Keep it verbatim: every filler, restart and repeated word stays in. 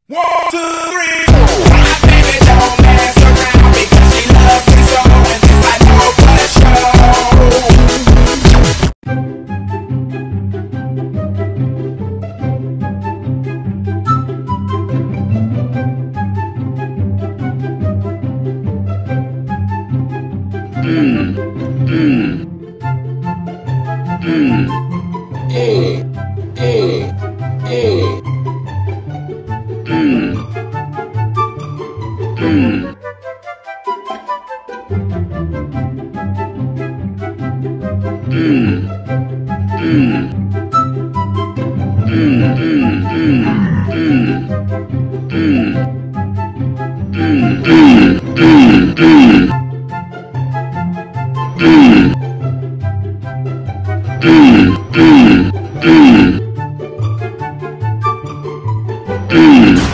One, two, three, four. My baby don't mess around because she loves me so, and this I know for sure. Mmm, mmm, mmm, eh, eh, eh. Mmm. Mmm. Mmm. Mmm. Mmm. Mmm. Mmm. Mmm. Mmm. Mmm. Mmm. Mmm. Mmm. Mmm. Mmm. Mmm. Mmm.